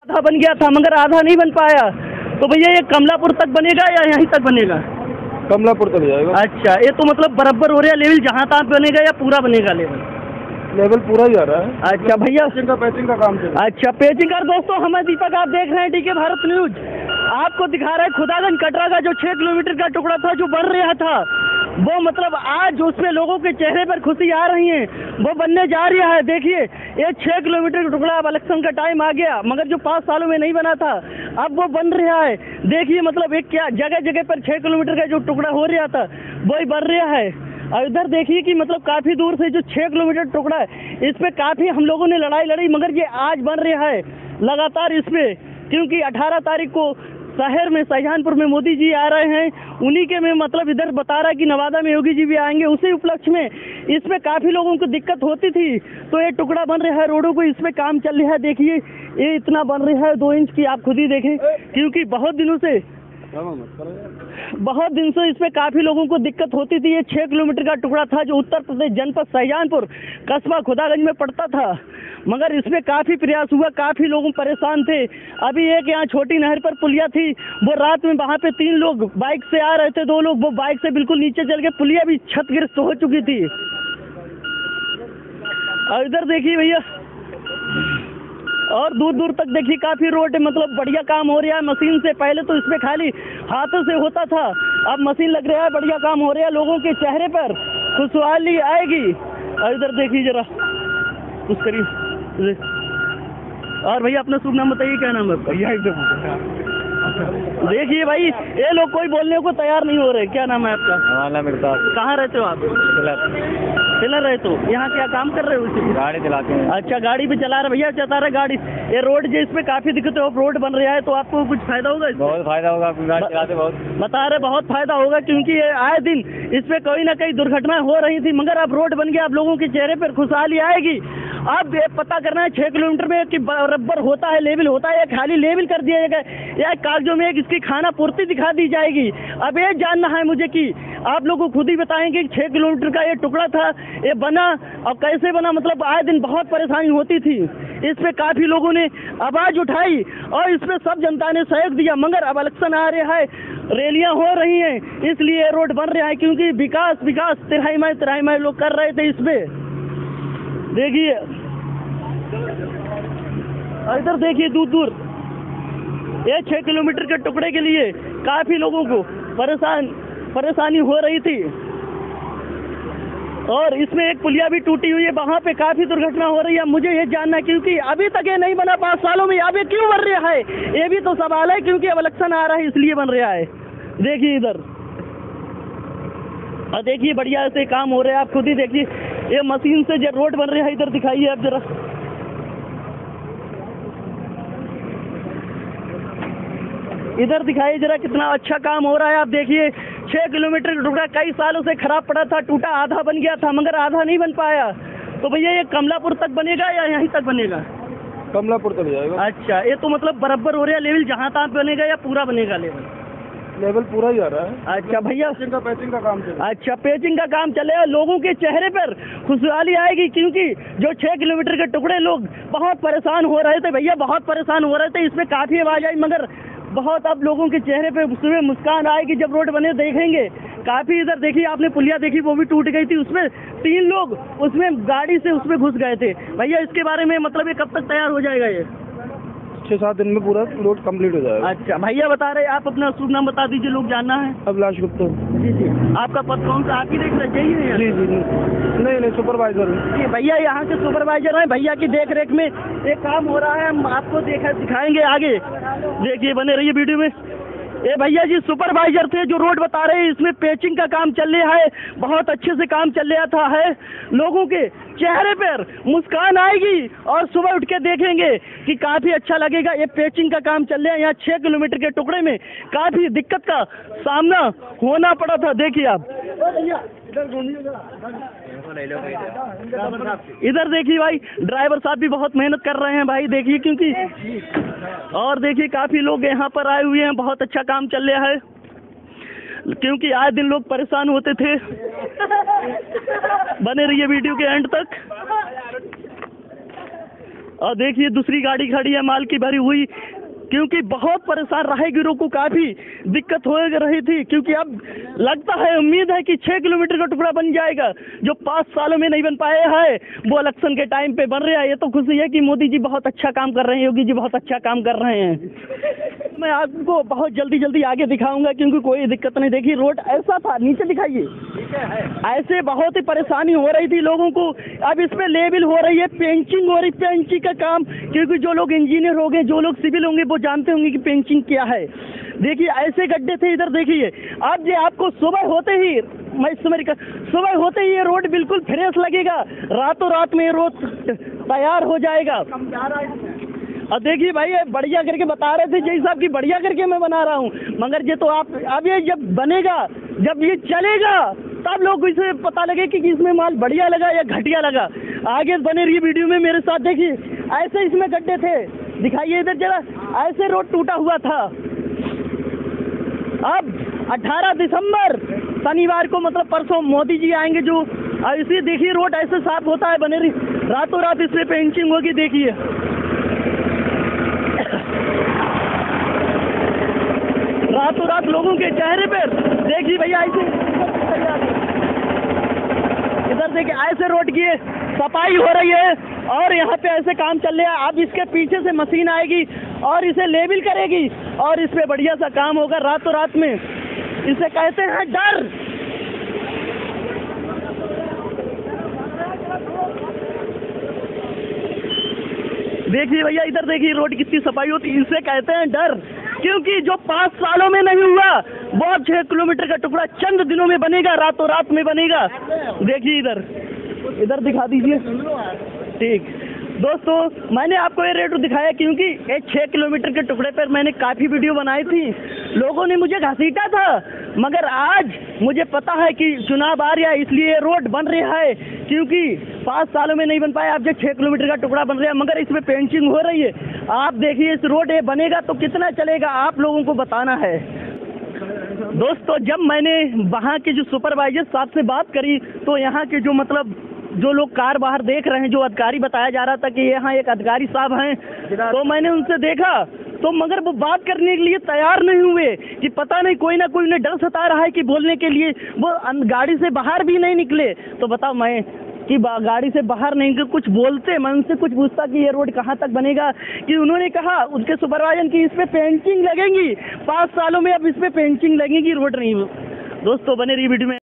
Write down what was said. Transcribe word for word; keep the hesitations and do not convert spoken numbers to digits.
आधा बन गया था मगर आधा नहीं बन पाया, तो भैया ये कमलापुर तक बनेगा या यहीं तक बनेगा? कमलापुर तक जाएगा। अच्छा, ये तो मतलब बराबर हो रहा है लेवल, जहाँ तहाँ बनेगा या पूरा बनेगा लेवल? लेवल पूरा ही आ रहा है। अच्छा भैया, पेचिंग का पेचिंग का काम चल रहा है। अच्छा पेचिंग कर। दोस्तों हम दीपक, आप देख रहे हैं डीके भारत न्यूज। आपको दिखा रहे हैं खुदागंज कटरा का जो छह किलोमीटर का टुकड़ा था जो बन रहा था, वो मतलब आज उसमें लोगों के चेहरे पर खुशी आ रही है, वो बनने जा रहा है। देखिए ये छह किलोमीटर का टुकड़ा, अब इलेक्शन का टाइम आ गया मगर जो पाँच सालों में नहीं बना था अब वो बन रहा है। देखिए मतलब एक क्या जगह जगह पर छह किलोमीटर का जो टुकड़ा हो रहा था वही बन रहा है। और इधर देखिए कि मतलब काफ़ी दूर से जो छः किलोमीटर टुकड़ा है इस पे काफ़ी हम लोगों ने लड़ाई लड़ी, मगर ये आज बन रहा है लगातार इस पे, क्योंकि अठारह तारीख को शहर में शाहजहांपुर में मोदी जी आ रहे हैं, उन्हीं के में मतलब इधर बता रहा है कि नवादा में योगी जी भी आएंगे, उसी उपलक्ष्य में इस पे काफ़ी लोगों को दिक्कत होती थी, तो ये टुकड़ा बन रहा है रोडों को, इस पे काम चल रहा है। देखिए ये इतना बन रहा है दो इंच की, आप खुद ही देखें, क्योंकि बहुत दिनों से बहुत दिन से इस पे काफ़ी लोगों को दिक्कत होती थी। ये छः किलोमीटर का टुकड़ा था जो उत्तर प्रदेश जनपद शाहजहांपुर कस्बा खुदागंज में पड़ता था, मगर इसमें काफ़ी प्रयास हुआ, काफ़ी लोग परेशान थे। अभी एक यहाँ छोटी नहर पर पुलिया थी, वो रात में वहाँ पे तीन लोग बाइक से आ रहे थे, दो लोग वो बाइक से बिल्कुल नीचे चल गए, पुलिया भी क्षतिग्रस्त हो चुकी थी। और इधर देखिए भैया, और दूर दूर तक देखिए काफ़ी रोड मतलब बढ़िया काम हो रहा है मशीन से। पहले तो इसमें खाली हाथों से होता था, अब मशीन लग रहा है, बढ़िया काम हो रहा है, लोगों के चेहरे पर खुशहाली आएगी। और इधर देखिए जरा कुछ करिए। और भैया अपना शुभ नाम बताइए, क्या नाम है आपका? देखिए भाई ये लोग कोई बोलने को तैयार नहीं हो रहे, क्या नाम है आपका? हमारा मिलता। कहाँ रहते हो आप? फिलर रहे तो यहाँ क्या काम कर रहे हो? गाड़ी चलाते हैं। अच्छा गाड़ी भी चला रहे भैया, चला रहे गाड़ी। ये रोड जो इसमें काफी दिक्कत है, रोड बन रहा है तो आपको कुछ फायदा होगा? बहुत फायदा होगा, आपकी गाड़ी चलाते बहुत। बता रहे बहुत फायदा होगा, क्योंकि ये आए दिन इस पे कोई ना कोई दुर्घटना हो रही थी, मगर अब रोड बन गया, अब लोगों के चेहरे पर खुशहाली आएगी। अब ये पता करना है छह किलोमीटर में कि बराबर होता है, लेवल होता है या खाली लेवल कर दिया जाएगा, या कागजों में एक इसकी खाना पूर्ति दिखा दी जाएगी। अब ये जानना है मुझे कि आप लोगों को खुद ही बताएंगे कि छह किलोमीटर का ये टुकड़ा था, ये बना और कैसे बना। मतलब आए दिन बहुत परेशानी होती थी, इस पे काफ़ी लोगों ने आवाज़ उठाई और इस पे सब जनता ने सहयोग दिया, मगर अब इलेक्शन आ रहा है, रैलियां हो रही हैं, इसलिए रोड बन रहा है, क्योंकि विकास विकास तिराही माह तिराही माह लोग कर रहे थे इस पे। देखिए इधर देखिए दूर दूर ये छः किलोमीटर के टुकड़े के लिए काफ़ी लोगों को परेशान परेशानी हो रही थी, और इसमें एक पुलिया भी टूटी हुई है, वहाँ पे काफ़ी दुर्घटना हो रही है। मुझे ये जानना है क्योंकि अभी तक ये नहीं बना पाँच सालों में, अब ये क्यों बन रहा है, ये भी तो सवाल है, क्योंकि अब इलेक्शन आ रहा है इसलिए बन रहा है। देखिए इधर और देखिए बढ़िया से काम हो रहा है, आप खुद ही देखिए ये मशीन से जो रोड बन रहा है, इधर दिखाइए आप जरा। इधर दिखाइए जरा कितना अच्छा काम हो रहा है। आप देखिए छः किलोमीटर का टुकड़ा कई सालों से खराब पड़ा था, टूटा, आधा बन गया था मगर आधा नहीं बन पाया, तो भैया ये कमलापुर तक बनेगा या यहीं तक बनेगा? कमलापुर तक जाएगा। अच्छा, ये तो मतलब बराबर हो रहा है लेवल, जहाँ तहाँ बनेगा या पूरा बनेगा लेवल? लेवल पूरा ही आ रहा है। अच्छा भैया, पेचिंग का पेचिंग का काम चल रहा है। अच्छा पेचिंग का काम चलेगा, लोगों के चेहरे पर खुशहाली आएगी, क्योंकि जो छः किलोमीटर के टुकड़े लोग बहुत परेशान हो रहे थे भैया, बहुत परेशान हो रहे थे, इसमें काफ़ी आवाज़ आई, मगर बहुत अब लोगों के चेहरे पे सुबह मुस्कान आएगी जब रोड बने देखेंगे। काफ़ी इधर देखिए आपने पुलिया देखी, वो भी टूट गई थी, उसमें तीन लोग उसमें गाड़ी से उसमें घुस गए थे। भैया इसके बारे में मतलब ये कब तक तैयार हो जाएगा? ये छः सात दिन में पूरा रोड कंप्लीट हो जाएगा। अच्छा भैया बता रहे, आप अपना शुभ नाम बता दीजिए, लोग जानना है। अभिलाष गुप्ता। जी जी, आपका पद कौन सा? आप ही देख चाहिए? जी जी नहीं नहीं सुपरवाइजर जी भैया यहाँ के सुपरवाइजर हैं, भैया की देख रेख में एक काम हो रहा है, हम आपको देखा दिखाएंगे आगे। देखिए बने रहिए वीडियो में। ये भैया जी सुपरवाइजर थे जो रोड बता रहे हैं, इसमें पेचिंग का काम चल रहा है, बहुत अच्छे से काम चल रहा था है, लोगों के चेहरे पर मुस्कान आएगी और सुबह उठ के देखेंगे कि काफ़ी अच्छा लगेगा। ये पेचिंग का काम चल रहा है, यहाँ छः किलोमीटर के टुकड़े में काफ़ी दिक्कत का सामना होना पड़ा था। देखिए आप इधर देखिए भाई, ड्राइवर साहब भी बहुत मेहनत कर रहे हैं भाई, देखिए क्योंकि, और देखिए काफ़ी लोग यहाँ पर आए हुए हैं, बहुत अच्छा काम चल रहा है, क्योंकि आए दिन लोग परेशान होते थे। बने रहिए वीडियो के एंड तक। और देखिए दूसरी गाड़ी खड़ी है माल की भरी हुई, क्योंकि बहुत परेशान राहगीरों को काफी दिक्कत हो रही थी, क्योंकि अब लगता है, उम्मीद है कि छह किलोमीटर का टुकड़ा बन जाएगा, जो पाँच सालों में नहीं बन पाए हैं वो इलेक्शन के टाइम पे बन रहा है। ये तो खुशी है कि मोदी जी बहुत अच्छा काम कर रहे हैं, योगी जी बहुत अच्छा काम कर रहे हैं। मैं आपको बहुत जल्दी जल्दी आगे दिखाऊंगा, क्योंकि कोई दिक्कत नहीं। देखिए रोड ऐसा था, नीचे दिखाइए, ऐसे बहुत ही परेशानी हो रही थी लोगों को। अब इस पे लेवल हो रही है, पेंचिंग हो रही, पेंचिंग का काम, क्योंकि जो लोग इंजीनियर होंगे, जो लोग सिविल होंगे, वो जानते होंगे कि पेंचिंग क्या है। देखिए ऐसे गड्ढे थे इधर, देखिए अब ये आपको सुबह होते ही, मैं समझ सुबह होते ही ये रोड बिल्कुल फ्रेश लगेगा, रातों रात में ये रोड तैयार हो जाएगा। और देखिए भाई बढ़िया करके बता रहे थे जय साहब की, बढ़िया करके मैं बना रहा हूँ, मगर ये तो आप अब ये जब बनेगा, जब ये चलेगा, तब लोग इसे पता लगे कि इसमें माल बढ़िया लगा या घटिया लगा। आगे बने रही वीडियो में मेरे साथ। देखिए ऐसे इसमें गड्ढे थे, दिखाइए इधर जरा, ऐसे रोड टूटा हुआ था। अब अठारह दिसंबर शनिवार को, मतलब परसों, मोदी जी आएंगे, जो इसे देखिए रोड ऐसे साफ होता है बने रही, रातों रात इसमें पेंटिंग होगी। देखिए रातों रात लोगों के चेहरे पर, देखिए भैया ऐसे इधर देखिए ऐसे रोड की सफाई हो रही है और यहाँ पे ऐसे काम चल रहा है। अब इसके पीछे से मशीन आएगी और इसे लेवल करेगी और इस पे बढ़िया सा काम होगा रातों रात में। इसे कहते हैं डर। देखिए भैया इधर देखिए रोड कितनी सफाई होती है, इसे कहते हैं डर, क्योंकि जो पाँच सालों में नहीं हुआ वो अब छह किलोमीटर का टुकड़ा चंद दिनों में बनेगा, रातों रात में बनेगा। देखिए इधर इधर दिखा दीजिए। ठीक दोस्तों, मैंने आपको ये रेट दिखाया क्योंकि ये छः किलोमीटर के टुकड़े पर मैंने काफ़ी वीडियो बनाई थी, लोगों ने मुझे घसीटा था, मगर आज मुझे पता है कि चुनाव आ रहा है, इसलिए ये रोड बन रहा है, क्योंकि पाँच सालों में नहीं बन पाया, अब जो छः किलोमीटर का टुकड़ा बन रहा है, मगर इसमें पेंटिंग हो रही है। आप देखिए इस रोड ये बनेगा तो कितना चलेगा, आप लोगों को बताना है। दोस्तों जब मैंने वहाँ के जो सुपरवाइजर साहब से बात करी, तो यहाँ के जो मतलब जो लोग कार बाहर देख रहे हैं, जो अधिकारी बताया जा रहा था कि यहाँ एक अधिकारी साहब हैं, तो मैंने उनसे देखा तो मगर वो बात करने के लिए तैयार नहीं हुए, कि पता नहीं कोई ना कोई उन्हें डर सता रहा है कि बोलने के लिए, वो गाड़ी से बाहर भी नहीं निकले। तो बताओ मैं कि गाड़ी से बाहर नहीं निकले, कुछ बोलते, मैं उनसे कुछ पूछता कि ये रोड कहाँ तक बनेगा, कि उन्होंने कहा उनके सुपरवाइजर की इस पे पेंटिंग लगेंगी, पाँच सालों में अब इस पे पेंटिंग लगेगी, रोड नहीं। दोस्तों बने रही वीडियो में।